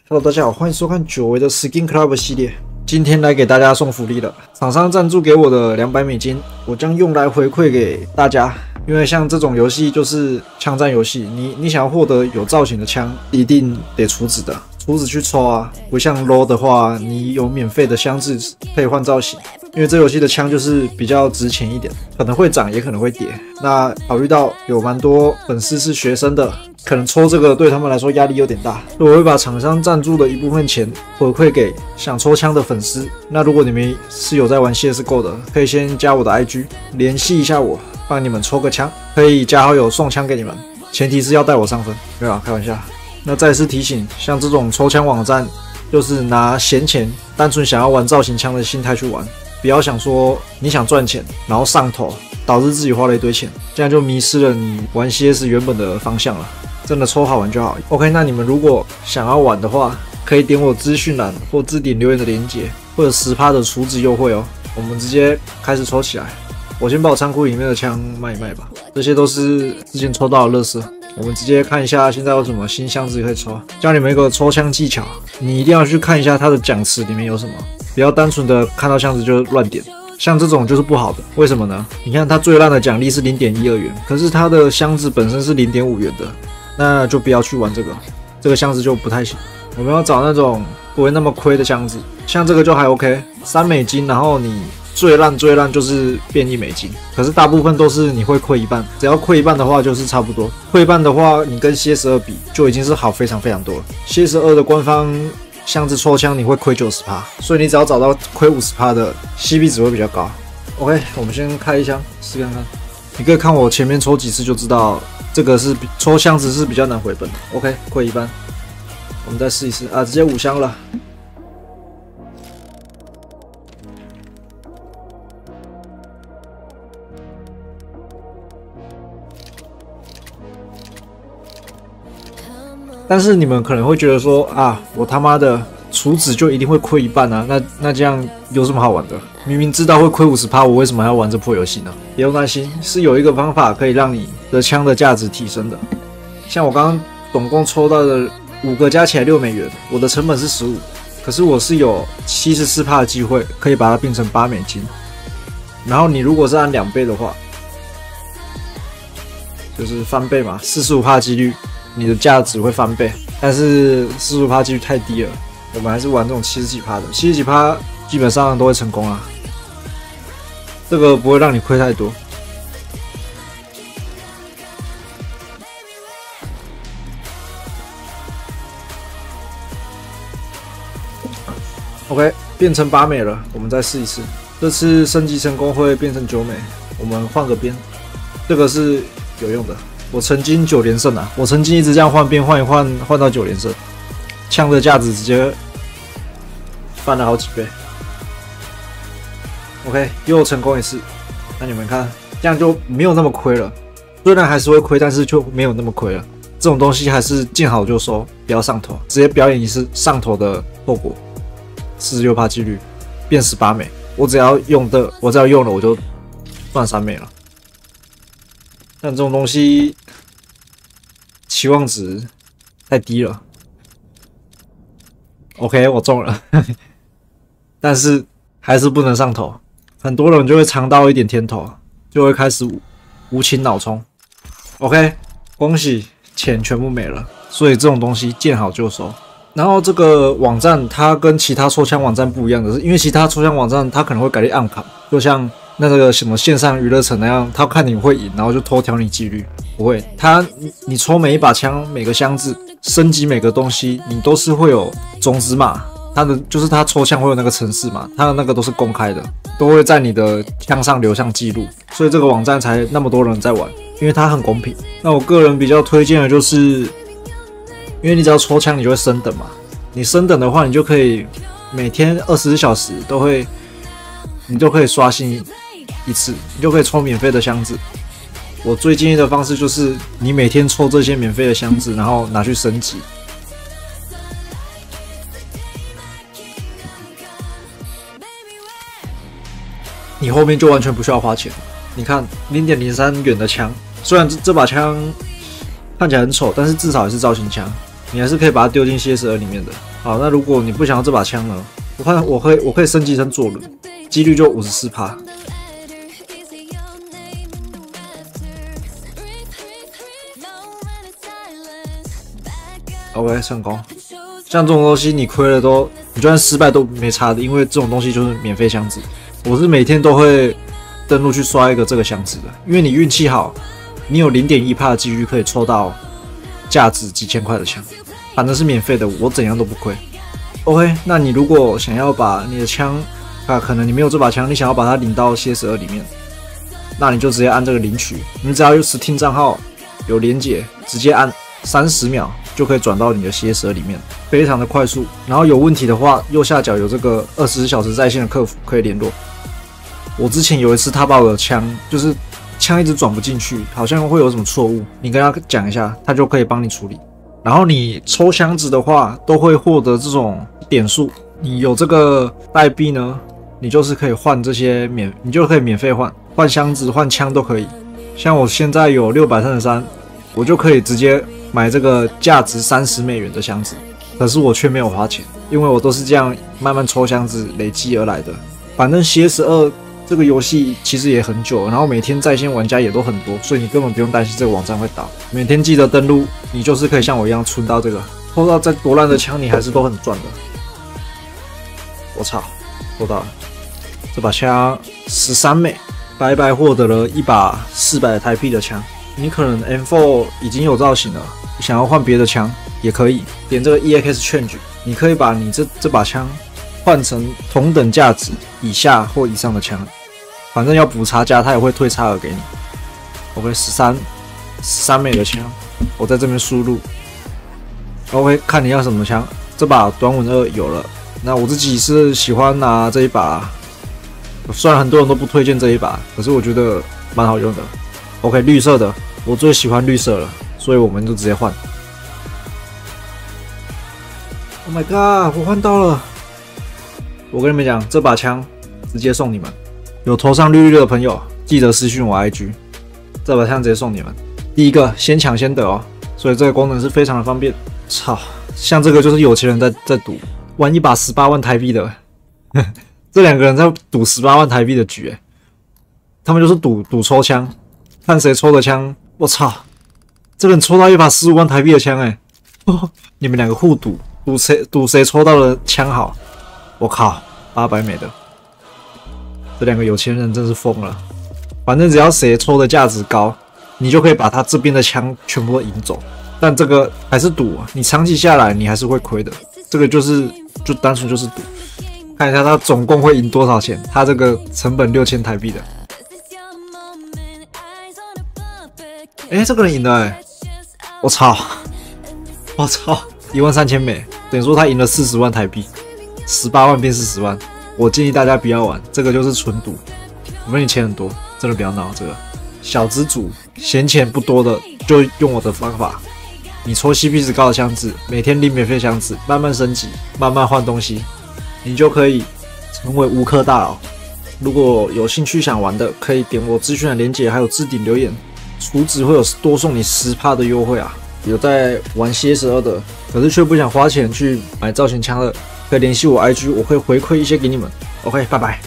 Hello， 大家好，欢迎收看久违的 Skin Club 系列。今天来给大家送福利了，厂商赞助给我的$200，我将用来回馈给大家。因为像这种游戏就是枪战游戏，你想要获得有造型的枪，一定得储值的，储值去抽啊。不像 LOL 的话，你有免费的箱子可以换造型。因为这游戏的枪就是比较值钱一点，可能会涨也可能会跌。那考虑到有蛮多粉丝是学生的，可能抽这个对他们来说压力有点大，所以我会把厂商赞助的一部分钱回馈给想抽枪的粉丝。那如果你们是有在玩 CSGO 的，可以先加我的 IG 联系一下我，帮你们抽个枪，可以加好友送枪给你们，前提是要带我上分，没有啊，开玩笑。那再次提醒，像这种抽枪网站，就是拿闲钱，单纯想要玩造型枪的心态去玩。不要想说你想赚钱，然后上头，导致自己花了一堆钱，这样就迷失了你玩 CS 原本的方向了。真的抽好玩就好。OK， 那你们如果想要玩的话，可以点我资讯栏或置顶留言的连结，会有10%的储值优惠哦。我们直接开始抽起来。我先把我仓库里面的枪卖一卖吧，这些都是之前抽到的垃圾。我们直接看一下现在有什么新箱子可以抽，教你们一个抽枪技巧，你一定要去看一下它的奖池里面有什么，不要单纯的看到箱子就乱点，像这种就是不好的。为什么呢？你看它最烂的奖励是0.12元，可是它的箱子本身是0.5元的，那就不要去玩这个，这个箱子就不太行。我们要找那种不会那么亏的箱子，像这个就还 OK， $3，然后你最烂就是变$1，可是大部分都是你会亏一半，只要亏一半的话就是差不多，亏一半的话你跟 CS2 比就已经是好非常多了。CS2 的官方箱子抽枪你会亏90%，所以你只要找到亏50%的 CP 值会比较高。OK， 我们先开一箱试看看，你可以看我前面抽几次就知道，这个是抽箱子是比较难回本的。OK， 亏一半，我们再试一次啊，直接5箱了。但是你们可能会觉得说啊，我他妈的储值就一定会亏一半啊，那这样有什么好玩的？明明知道会亏50%，我为什么还要玩这破游戏呢？不用担心，是有一个方法可以让你的枪的价值提升的。像我刚刚总共抽到的5个加起来$6，我的成本是15，可是我是有74%的机会可以把它变成$8。然后你如果是按2倍的话，就是翻倍嘛，45%的几率。你的价值会翻倍，但是45%几率太低了，我们还是玩这种70几%的，70几%基本上都会成功啊，这个不会让你亏太多。OK， 变成$8了，我们再试一次，这次升级成功会变成$9，我们换个边，这个是有用的。我曾经9连胜啊！我曾经一直这样换边换一换，换到9连胜，枪的价值直接翻了好几倍。OK， 又成功一次，那你们看，这样就没有那么亏了。虽然还是会亏，但是就没有那么亏了。这种东西还是见好就收，不要上头，直接表演一次上头的后果。46%几率变$18，我只要用了我就赚$3了。但这种东西期望值太低了。OK， 我中了，但是还是不能上头，很多人就会尝到一点甜头，就会开始无情脑冲。OK， 恭喜，钱全部没了，所以这种东西见好就收。然后这个网站它跟其他抽枪网站不一样的是，因为其他抽枪网站它可能会改你暗卡，就像那个什么线上娱乐城那样，他看你会赢，然后就偷调你几率。不会，你抽每一把枪、每个箱子、升级每个东西，你都是会有种子码，就是他抽枪会有那个程式嘛，他的那个都是公开的，都会在你的枪上留下记录，所以这个网站才那么多人在玩，因为它很公平。那我个人比较推荐的就是，因为你只要抽枪，你就会升等嘛，你升等的话，你就可以每天24小时你就可以刷新一次，你就可以抽免费的箱子。我最建议的方式就是，你每天抽这些免费的箱子，然后拿去升级。你后面就完全不需要花钱。你看0.03元的枪，虽然这把枪看起来很丑，但是至少也是造型枪。 你还是可以把它丢进 CS2 里面的。好，那如果你不想要这把枪呢？我可以升级成左轮，几率就54%。OK， 成功。像这种东西，你亏了你就算失败都没差的，因为这种东西就是免费箱子。我是每天都会登录去刷一个这个箱子的，因为你运气好，你有0.1%的几率可以抽到价值几千块的枪，反正是免费的，我怎样都不亏。OK， 那你如果想要把你的枪可能你没有这把枪，你想要把它领到 CS2 里面，那你就直接按这个领取，你只要有 Steam 账号有连结，直接按30秒就可以转到你的 CS2 里面，非常的快速。然后有问题的话，右下角有这个24小时在线的客服可以联络。我之前有一次他把我的枪就是枪一直转不进去，好像会有什么错误，你跟他讲一下，他就可以帮你处理。然后你抽箱子的话，都会获得这种点数，你有这个代币呢，你就是可以换这些你就可以免费换箱子、换枪都可以。像我现在有633，我就可以直接买这个价值$30的箱子，可是我却没有花钱，因为我都是这样慢慢抽箱子累积而来的。反正 CS2 这个游戏其实也很久，然后每天在线玩家也都很多，所以你根本不用担心这个网站会倒。每天记得登录，你就是可以像我一样存到这个，抽到再多烂的枪，你还是都很赚的。我操，抽到了这把枪13枚，白白获得了一把400台币的枪。你可能 M4 已经有造型了，想要换别的枪也可以，点这个 EX Change， 你可以把你这把枪换成同等价值以下或以上的枪。反正要补差价，他也会退差额给你。OK， 13枚的枪，我在这边输入。OK， 看你要什么枪。这把短吻2有了，那我自己是喜欢拿这一把，虽然很多人都不推荐这一把，可是我觉得蛮好用的。OK， 绿色的，我最喜欢绿色了，所以我们就直接换。Oh my god， 我换到了！我跟你们讲，这把枪直接送你们。有头上绿绿的朋友，记得私讯我 IG， 这把枪直接送你们。第一个先抢先得哦，所以这个功能是非常的方便。操，像这个就是有钱人在赌，玩一把18万台币的，这两个人在赌18万台币的局，他们就是赌抽枪，看谁抽的枪。我操，这个人抽到一把15万台币的枪，你们两个互赌，赌谁抽到的枪好。我靠，800枚的。这两个有钱人真是疯了，反正只要谁抽的价值高，你就可以把他这边的枪全部都赢走。但这个还是赌，你长期下来你还是会亏的。这个就单纯就是赌。看一下他总共会赢多少钱，他这个成本6000台币的。这个人赢了我操，13000枚，等于说他赢了40万台币，18万变40万。我建议大家不要玩，这个就是纯赌，除非你钱很多，真的不要闹这个。小资主闲钱不多的，就用我的方法，你抽 CP 值高的箱子，每天领免费箱子，慢慢升级，慢慢换东西，你就可以成为无氪大佬。如果有兴趣想玩的，可以点我资讯的连结，还有置顶留言，储值会有多送你10%的优惠啊！有在玩 CS2 的，可是却不想花钱去买造型枪的，可以联系我 IG， 我会回馈一些给你们。OK， 拜拜。